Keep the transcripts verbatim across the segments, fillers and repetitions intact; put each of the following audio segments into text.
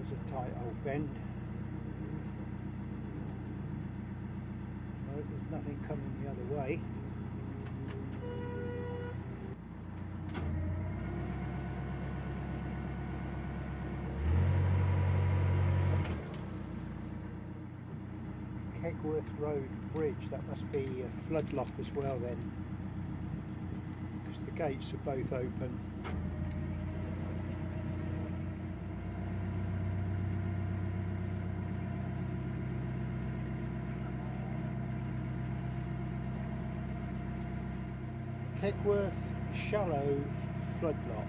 was a tight old bend. No, there's nothing coming the other way. Kegworth Road Bridge, that must be a flood lock as well then, because the gates are both open. Kegworth Shallow Flood Lock.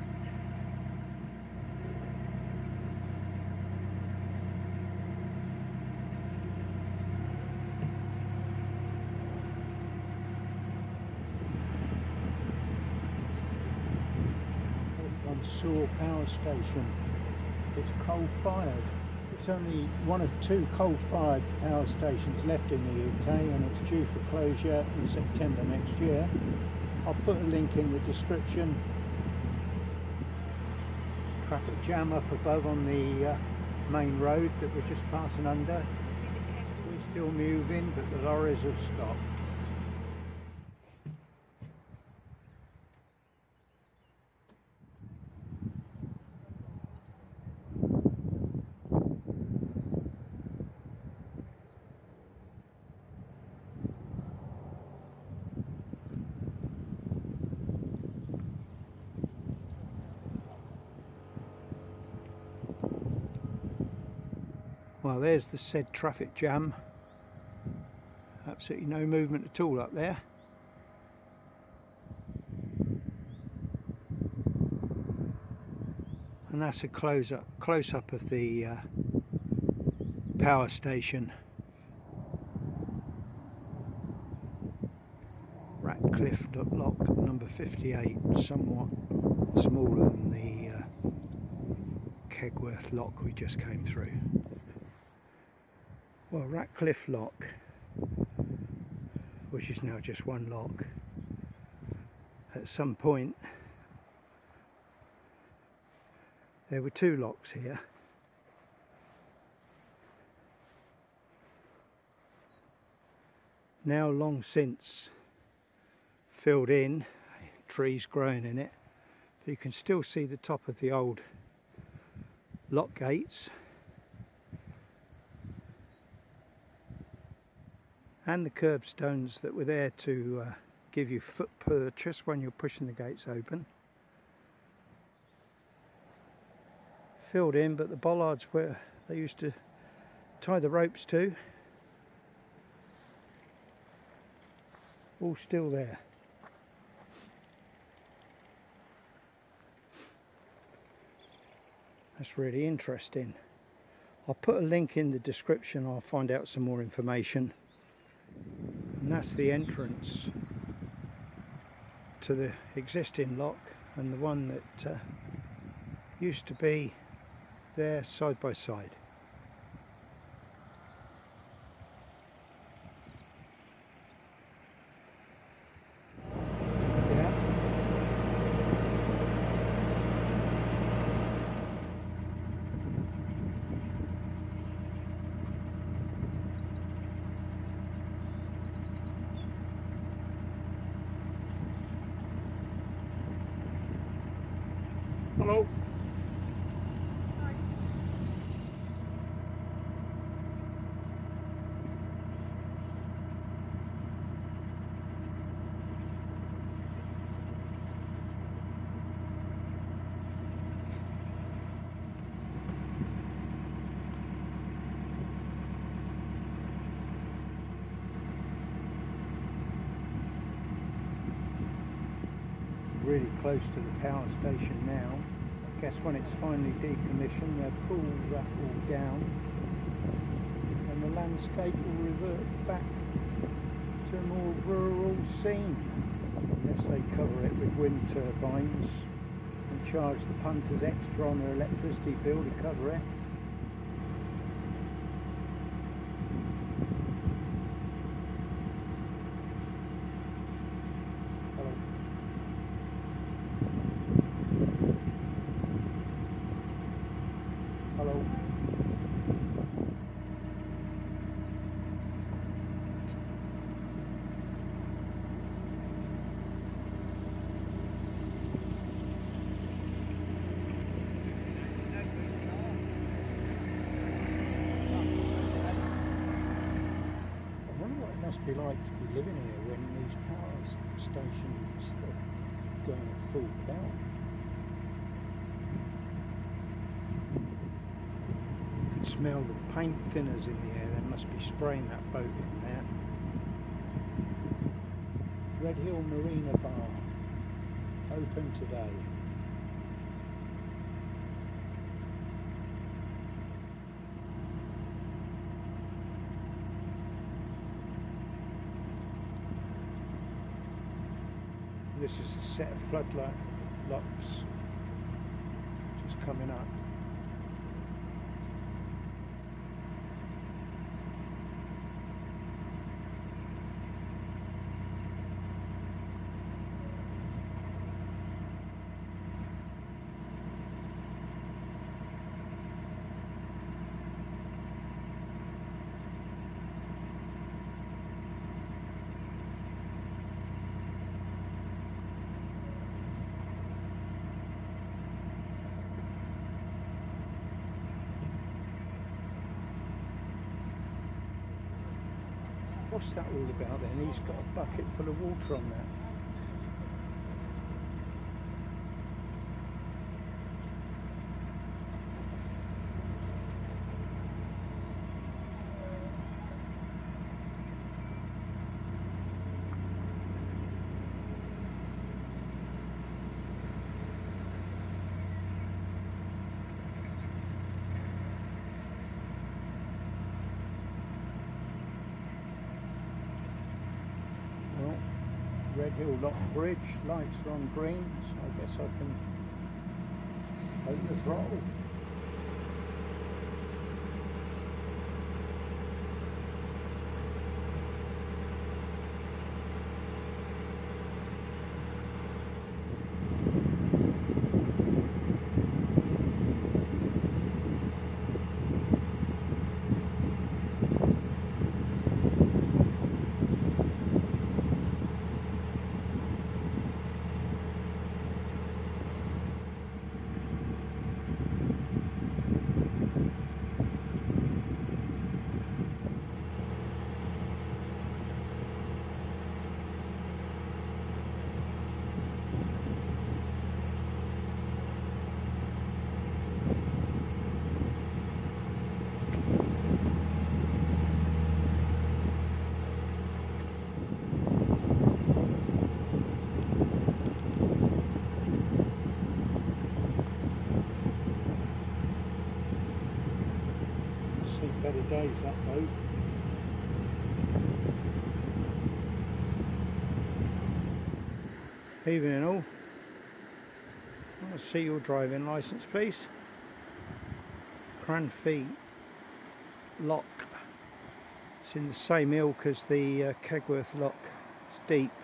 Soar Power Station. It's coal fired. It's only one of two coal fired power stations left in the U K, and it's due for closure in September next year. I'll put a link in the description. Traffic jam up above on the uh, main road that we're just passing under. We're still moving, but the lorries have stopped. Well, there's the said traffic jam. Absolutely no movement at all up there. And that's a close up, close up of the uh, power station. Ratcliffe Lock number fifty-eight, somewhat smaller than the uh, Kegworth Lock we just came through. Well, Ratcliffe Lock, which is now just one lock, at some point there were two locks here. Now long since filled in, trees growing in it, but you can still see the top of the old lock gates. And the curbstones that were there to uh, give you foot purchase when you're pushing the gates open. Filled in, but the bollards where they used to tie the ropes to, all still there. That's really interesting. I'll put a link in the description. I'll find out some more information. And that's the entrance to the existing lock, and the one that uh, used to be there side by side. Hello. Hi. Really close to the power station now. I guess when it's finally decommissioned, they'll pull that all down and the landscape will revert back to a more rural scene. Yes, they cover it with wind turbines and charge the punters extra on their electricity bill to cover it. Hello. Must be like to be living here when these power stations are going at full power. You can smell the paint thinners in the air. They must be spraying that boat in there. Redhill Marina Bar, open today. This is a set of floodlight locks just coming up. What's that all about then? He's got a bucket full of water on that. Redhill Lock Bridge, lights are on green, so I guess I can open the throttle. Better days, that boat. Evening all. I want to see your driving licence, please. Cranfleet Lock. It's in the same ilk as the uh, Kegworth Lock. It's deep.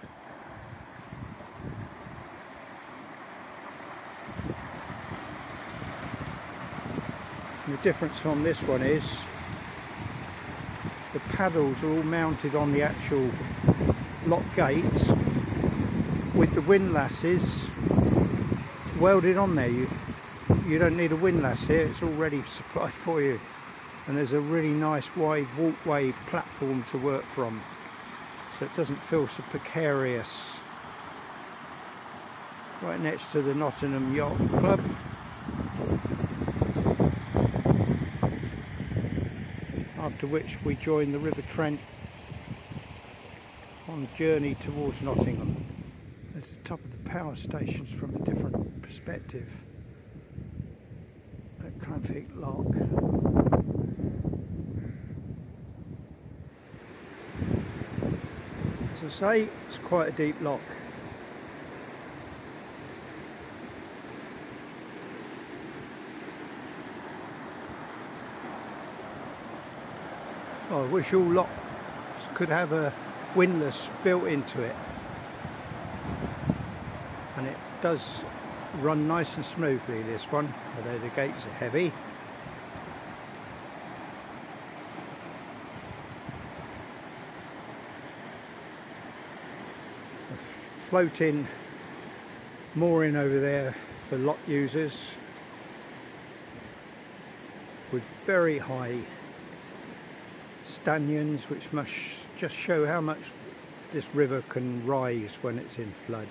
And the difference on this one is the paddles are all mounted on the actual lock gates with the windlasses welded on there. You, you don't need a windlass here, it's already supplied for you. And there's a really nice wide walkway platform to work from, so it doesn't feel so precarious. Right next to the Nottingham Yacht Club. After which we join the River Trent on a journey towards Nottingham. There's the top of the power stations from a different perspective at Cranfleet Lock. As I say, it's quite a deep lock. Oh, I wish all locks could have a windlass built into it, and it does run nice and smoothly, this one, although the gates are heavy. floating mooring over there for lock users with very high stanchions, which must just show how much this river can rise when it's in flood.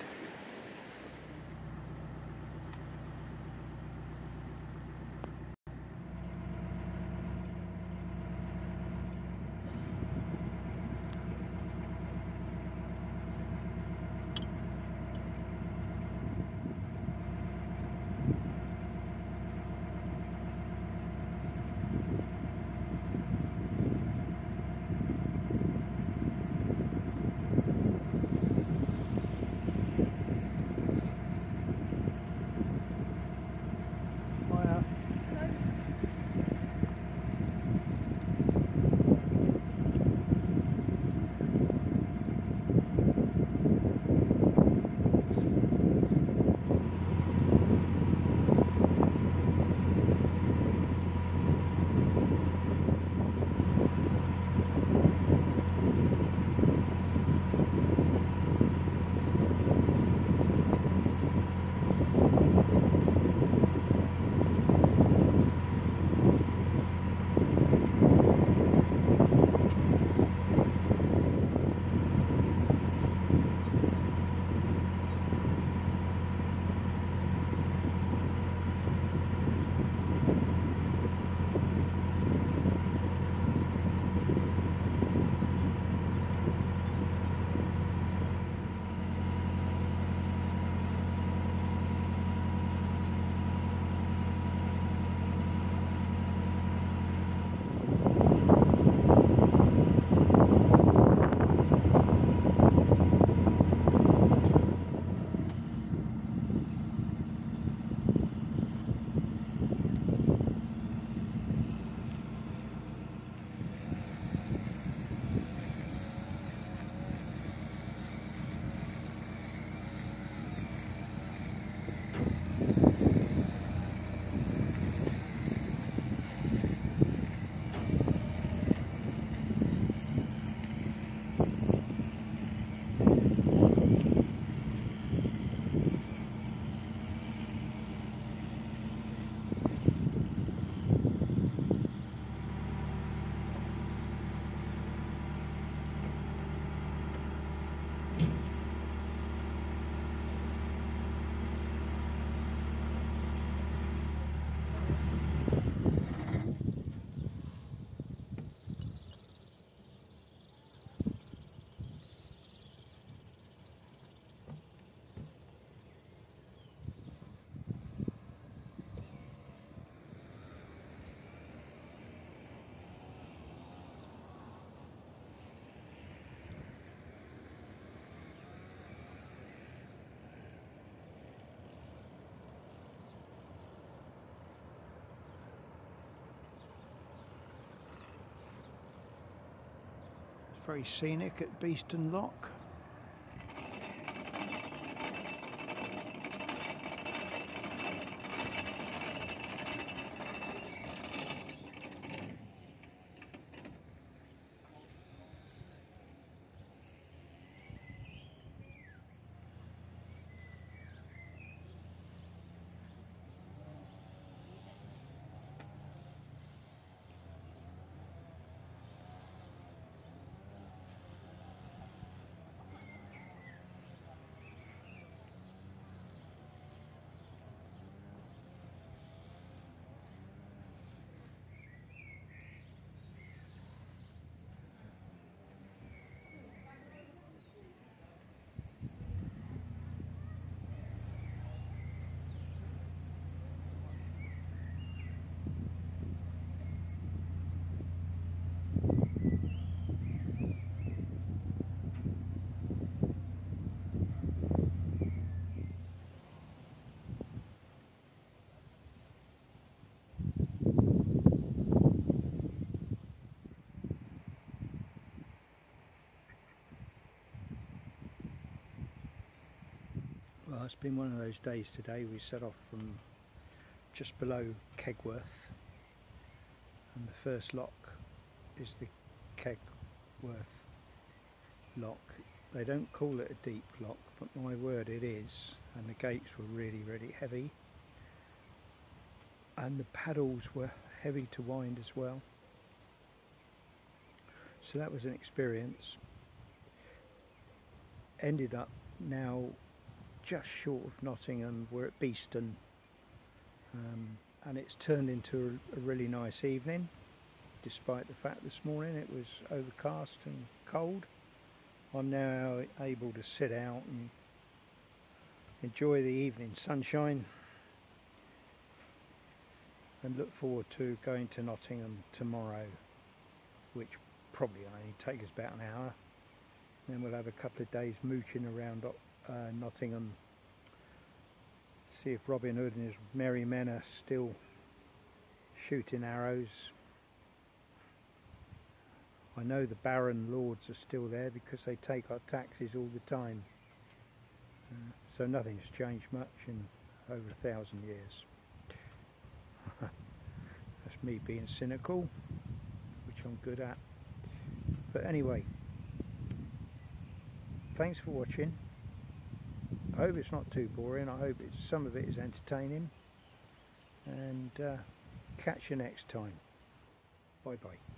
Very scenic at Beeston Lock. Well, it's been one of those days today. We set off from just below Kegworth, and the first lock is the Kegworth Lock. They don't call it a deep lock, but my word, it is. And the gates were really, really heavy. And the paddles were heavy to wind as well. So that was an experience. Ended up now just short of Nottingham. We're at Beeston. Um, and it's turned into a, a really nice evening, despite the fact this morning it was overcast and cold. I'm now able to sit out and enjoy the evening sunshine and look forward to going to Nottingham tomorrow, which probably only take us about an hour. Then we'll have a couple of days mooching around uh, Nottingham, see if Robin Hood and his merry men are still shooting arrows. I know the Baron Lords are still there because they take our taxes all the time. Uh, so nothing's changed much in over a thousand years. That's me being cynical, which I'm good at. But anyway, thanks for watching. I hope it's not too boring. I hope it's, some of it is entertaining. And uh, catch you next time. Bye bye.